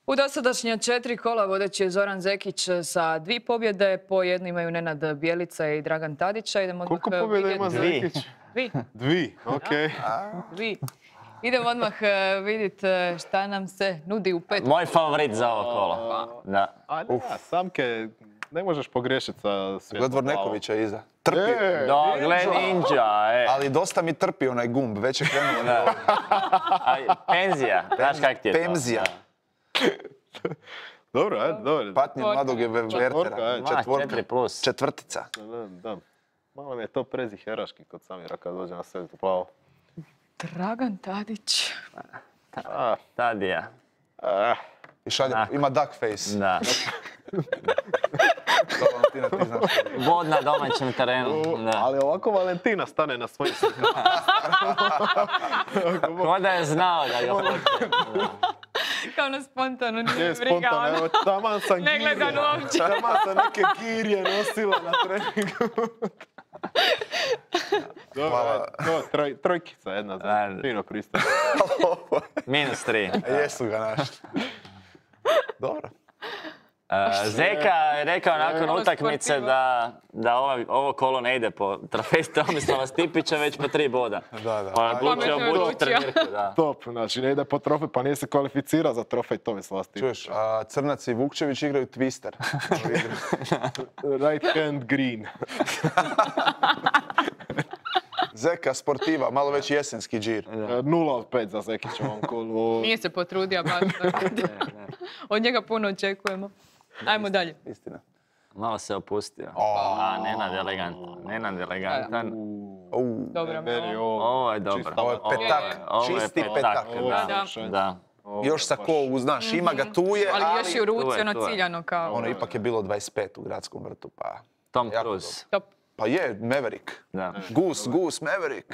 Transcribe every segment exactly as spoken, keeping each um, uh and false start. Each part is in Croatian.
U dosadašnja četiri kola vodeći je Zoran Zekić sa dvije pobjede, po jednu imaju Nenad Bjelica i Dragan Tadića. Idemo Koliko pobjeda ima Zekić? Dvi. Dvi, okej. Dvi. Idemo odmah vidjeti šta nam se nudi u pet. Moj favorit za ovo kolo. Da. A ne, Samke, ne možeš pogriješiti sa svijetom. Gled Vornekovića iza. Trpi. E, Da, gle ninja, e. Ali dosta mi trpi onaj gumb, već je krenuo. Da. A, penzija, znaš kak ti je to? Pemzija. Dobro, ajde, dobro. Patnje mladog je Vertera. ajde. Ma, četiri plus. Četvrtica. Da, da. Malo mi je to preziheraški kod Samira kad dođe na svijetu plavo. Dragan Tadić. Ah, Tadija. ah. I šalje, Onako. ima duck face. Da. To Valentina, ti znaš. Vod na domaćem terenu. Da. Ali ovako Valentina stane na svojim slikama. Ko da je znao da ga potrebno. Kao na spontano, nije Je briga. spontano, ono. evo, taman sam Ne girje. gledam uopće. Taman sam neke girje nosila na treningu. Dobro, Hvala. ajde, to, troj, trojkica jedna za Ajde. fino pristup. Minus tri. Jesu ga našli. Dobro. Uh, Zeka je rekao nakon Ovo utakmice sportiva. da, da ovo, ovo kolo ne ide po trofej Tomislava Stipića, već po tri boda. Da, da. On je odlučio Pametno je bući odlučio. trenirku, da. Top, znači ne ide po trofej, pa nije se kvalificirao za trofej Tomislava Stipića. Čuješ, a Crnac i Vukčević igraju Twister. Right hand green. Zeka sportiva, malo već jesenski džir. Nula od pet za Zekića u ovom kolu. Nije se potrudio baš. tako da Od njega puno očekujemo. Ajmo dalje. Istina. Malo se opustio. A, Nenad elegantan. Nenad elegantan. Au. Dobro, Meni malo. ovo Ovo je dobro. čista- Ovo je petak, Ovo je čisti petak, petak. Ovo je Da, savršeno. da. Ovo Još je sa baš- ko, znaš, ima ga tu je, Ali još i u ali... ruci, Tu je, ono tu je. ciljano kao. Ono ipak je bilo dvadeset pet u gradskom vrtu, pa... Tom Jako Cruise. Top. Pa je, Maverick. Da. Goose, Goose, Maverick.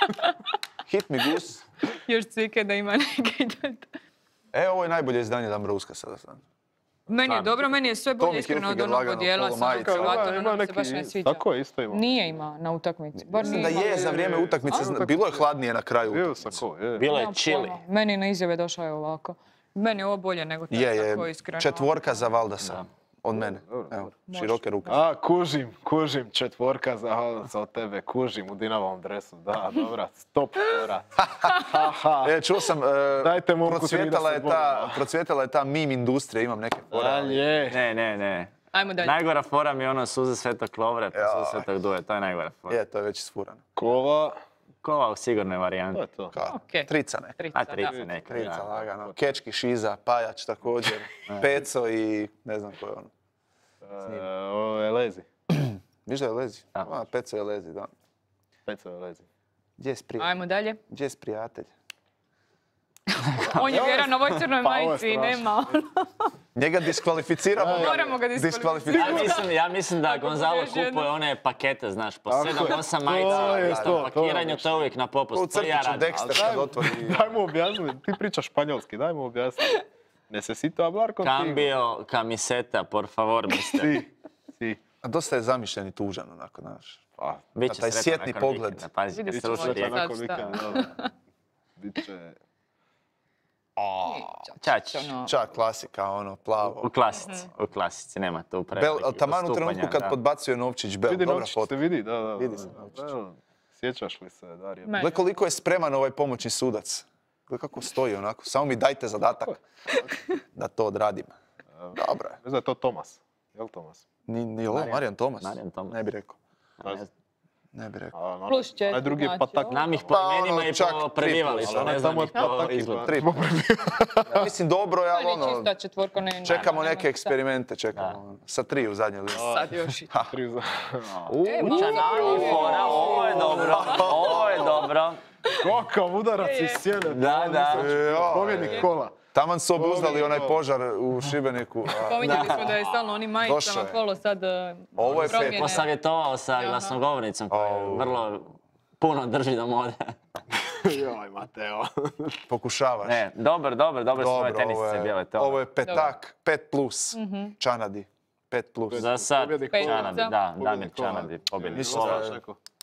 Hit me Goose. Još cvike da ima neke. E, ovo je najbolje izdanje Dambrouska sada sam. Meni je dobro, meni je sve bolje Tommy iskreno od Hilfiger onog lagano, odjela polo sa majica. onog Ima- kravatom, ima nam se neki- baš ne sviđa. Tako je, isto ima. Nije ima na utakmici. Bar Mislim nije da je imalo. za vrijeme utakmice, A, zna- kako- bilo je hladnije na kraju Bio utakmice. sam ko, je. Bilo je Nemam chili. pojma. Meni na izjave došao je ovako. Meni je ovo bolje nego tako, Je, je, tako iskreno. četvorka za Valdasa. Od mene. Dobro, Evo, Može. široke ruke. A, kužim, kužim, četvorka za Halaca od tebe, kužim u Dinavovom dresu, da, dobra, stop fora. Haha. E, čuo sam, e, Dajte momku procvjetala je trideset ta, bodova. procvjetala je ta meme industrija, imam neke fore. ali- Dalje. Ne, ne, ne. Ajmo dalje. Najgora fora mi je ono suze Svetog Lovre, pa Joj. suze Svetog Duje, to je najgora fora. Je, to je već isfurano. Kova, Kova u sigurnoj to varijanti. je to. Kao, Okej. trica neka. Trica, A, da. trica neka. Trica, da. lagano. Kečki, Šiza, Pajač također, Peco i ne znam ko je ono. E, Ovo je Lezi, Viš da je Lezi? Da. A, Peco je Lezi, da. Peco je Lezi. Gdje je prijatelj? Ajmo dalje. Gdje je prijatelj? On je vjeran na ovoj crnoj Pa ovo je majici i strašno. nema ono. Njega diskvalificiramo. ga. Moramo ga Ja diskvalificirati. mislim, ja mislim da Ako Gonzalo pogreši jedno. kupuje one pakete, znaš, po Tako sedam je. osam To majica, je u to, istom to je pakiranju, nešto. to je uvijek na U popust. To ja crtiću radim. Dexter kad otvori. Daj mu objasni, ti pričaš španjolski, daj mu objasni. Necesito hablar contigo. Cambio camiseta, por favor, mister. Si, si. A dosta je zamišljen i tužan, onako, znaš. Pa, Biće taj sretan sjetni nakon pogled. vikenda, Pazi, Vidi kad se sruši možda rijeka. nakon sad vikenda, šta. da. Biće... Čać. Ono, Čak klasika, ono, plavo. U klasici, u klasici, nema tu Bel, prevelikih taman u trenutku odstupanja, kad da. podbacuje Novčić Bel, Vidi dobra Novčić, fotka. se vidi, da, da. Vidi da, se da. Novčić. Evo, sjećaš li se, Darija? Me. Gle koliko je spreman ovaj pomoćni sudac. Gle kako stoji onako, samo mi dajte zadatak da to odradim. Dobro je. Mislim da je to Tomas. Je li Tomas? Ni, ni ovo, Marijan. Marijan Tomas? Marijan Tomas. Ne bi rekao. Ne znam. Ne bi rekao. A, ono- Plus četiri, onaj drugi je znači, patak. ovo. Znam ih po Pa, ono, imenima i čak po tri prebivalištu, plus, ne ono, znam tamo ih je po patak i izgledu. Tri. Ja mislim dobro je, ali To je ono, čista četvorka, ne, čekamo nema neke šta. eksperimente, čekamo. Sa tri u zadnjoj listi. Sad još i. Tri za... U, Čanani fora, ovo je dobro, ovo je dobro. Kakav udarac iz sjene. Da, da. Joj. Pobjednik kola. Taman su obuzdali onaj požar u Šibeniku. a Pominjali smo da je stalno onim Došao majicama je. kolo sad uh, Ovo je promjene. pet. Posavjetovao sa Aha. glasnogovornicom koja je Au. vrlo puno drži do mode. Joj, Mateo. Pokušavaš. Ne, dobro, dobro, dobro su ove Dobro, ovo tenisice je, bijele. To. ovo je petak, pet plus. Čanadi, pet plus. Za sad, Pobjednik kola. Čanadi, da, Pobjednik Damir kola. Čanadi, pobjednik Mislim kola. da je- Neko.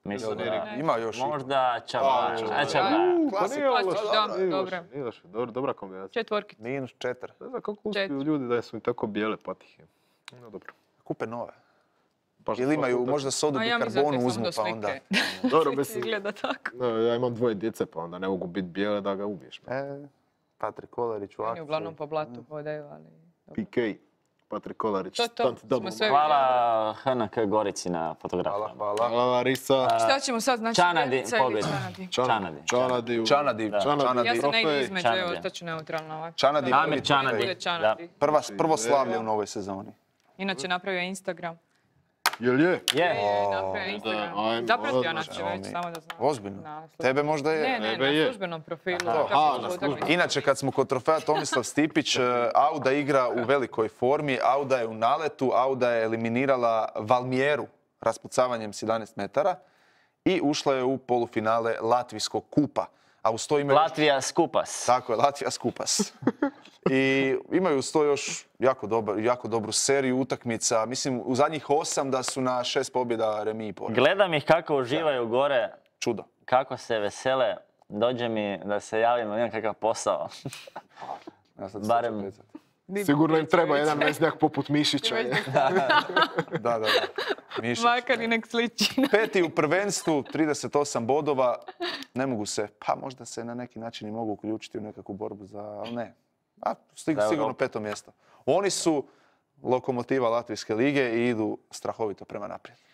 Mislim Erik. da... Ima još. Možda Čabaja. A, A, Čabaja. Pa nije Klasič, loše. da, Nije dobro. loše, nije loše. Dobro, dobra kombinacija. Četvorkica. Minus četiri. Ne znam kako uspiju Četiri. ljudi da su im tako bijele patihe. No, dobro. Kupe nove. Baš Ili imaju svako možda sodu A ja mislim da bikarbonu tek uzmu samo do pa onda... slike. tako. Dobro, Slike mislim, izgleda tako. no, ja imam dvoje djece pa onda ne mogu biti bijele da ga ubiješ. E, Patrik Kolarić u Oni akciji. uglavnom po blatu hodaju, ali... P K, Patrik Kolarić, To, to, stunt smo double. sve Hvala H N K Gorici na Hvala, fotografiji. hvala. Hvala Larisa. Šta ćemo sad, znači Čanadi, Bjelica ili pobjeda. Čanadi? Čanadi. Čanadi. Čanadi, Da. Čanadi. Ja se ne ide trofej. između, Čanadi. evo, ostaću neutralna ovako. Čanadi Da, Damir prvi Čanadi. bude Čanadi. Prva, prvo slavlje u novoj sezoni. Inače napravio Instagram. Jel je? Je. Je, napravio Instagram. ajmo, Zapratio odlično. znači već, samo da znam. Ozbiljno. Na službenom- Tebe možda je. Ne, ne, Tebe na je. službenom profilu. Aha, kako aha, su na utakmice. službenom. Inače, kad smo kod trofeja Tomislav Stipić, e, Auda igra u velikoj formi, Auda je u naletu, Auda je eliminirala Valmieru raspucavanjem s jedanaest metara i ušla je u polufinale Latvijskog kupa. A uz to imaju... Latvija Skupas. Tako je, Latvija Skupas. I imaju uz to još jako, dobar, jako dobru seriju utakmica. Mislim, u zadnjih osam da su na šest pobjeda remi i poraz. Gledam ih kako uživaju gore, Čudo. kako se vesele. Dođe mi da se javim, imam kakav posao. Ja sad Barem- sad ću Sigurno im treba jedan veznjak poput Mišića. Da, da, da. Mišić. Makar i nek sliči. Peti u prvenstvu, trideset osam bodova. Ne mogu se, pa možda se na neki način i mogu uključiti u nekakvu borbu za, ali ne. A, stig- Za sigurno Europu. peto mjesto. Oni su lokomotiva Latvijske lige i idu strahovito prema naprijed.